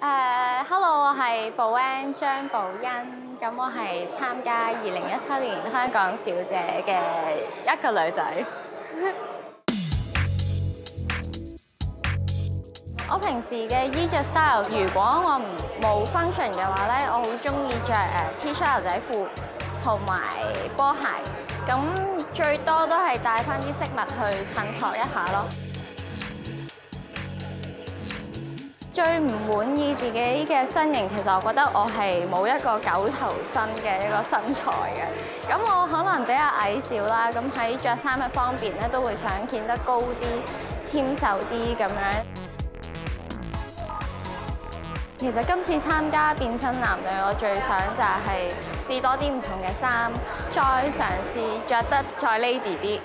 Hello， 我係寶恩張寶欣，咁我係參加2017年香港小姐嘅一個女仔。我平時嘅衣着 style， 如果我冇 function 嘅話咧，我好中意着T-shirt 牛仔褲同埋波鞋，咁最多都係帶翻啲飾物去襯托一下咯。最唔滿意自己嘅身形，其實我覺得我係冇一個九頭身嘅一個身材嘅。咁我可能比較矮小啦，咁喺着衫嘅方面咧，都會想顯得高啲、纖瘦啲咁樣。其實今次參加變身男女，我最想就係試多啲唔同嘅衫，再嘗試着得再 lady 啲。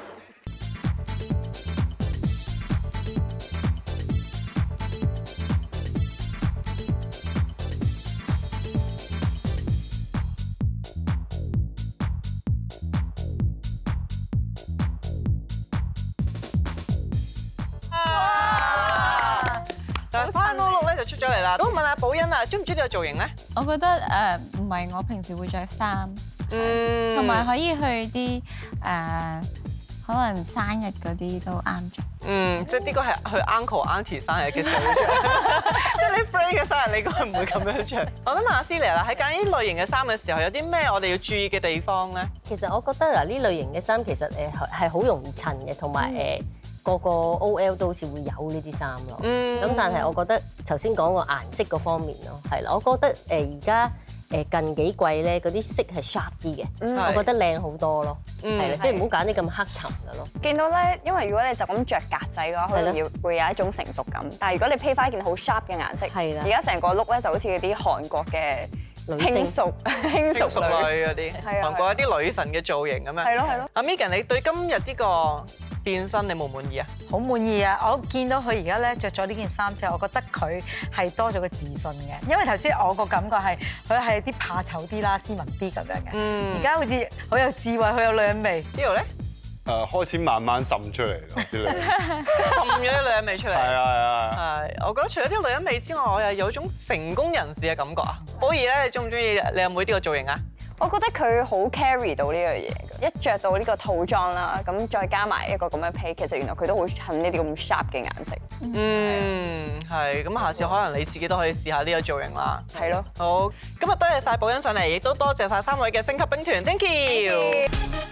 出咗嚟啦，咁問下寶欣啊，中唔中意呢個造型咧？ 我覺得唔係我平時會着衫，同埋可以去啲可能生日嗰啲都啱着。 即係呢個係去 uncle auntie 生日嘅時候會着，即係你 friend 嘅生日你應該唔會咁樣着。我想問下 Celia 啦，喺揀呢類型嘅衫嘅時候，有啲咩我哋要注意嘅地方咧？ 其實我覺得嗱，呢類型嘅衫其實係好容易襯嘅，同埋個 OL 都好似會有呢啲衫咯。咁但係我覺得頭先講個顏色嗰方面咯，係啦，我覺得而家近幾季咧嗰啲色係 sharp 啲嘅，我覺得靚好多咯。係啦，即係唔好揀啲咁黑沉嘅咯。 見到咧，因為如果你就咁着格仔嘅話，可能會有一種成熟感。但係如果你披翻一件好 sharp 嘅顏色，係啦，而家成個 look 咧就好似嗰啲韓國嘅輕熟女嗰啲，韓國一啲女神嘅造型咁樣。 係咯係咯。 阿 Megan， 你對今日呢個變身你滿唔滿意啊？ 好滿意啊！我見到佢而家咧着咗呢件衫之後，我覺得佢係多咗個自信嘅。因為頭先我個感覺係佢係啲怕醜啲啦、斯文啲咁樣嘅。而家好似好有智慧、好有女人味。 呢度咧？ 開始慢慢滲出嚟咯，啲女滲咗啲女人味出嚟。係啊係啊係。我覺得除咗啲女人味之外，我又有種成功人士嘅感覺啊！寶儀咧，你中唔中意你阿妹呢個造型啊？ 我覺得佢好 carry 到呢樣嘢嘅，一着到呢個套裝啦，咁再加埋一個咁嘅披，其實原來佢都好襯呢啲咁 sharp 嘅顏色。 係，咁下次可能你自己都可以試下呢個造型啦。 係咯。 好，今日多謝晒寶欣上嚟，亦都多謝晒3位嘅星級兵團 ，thank you。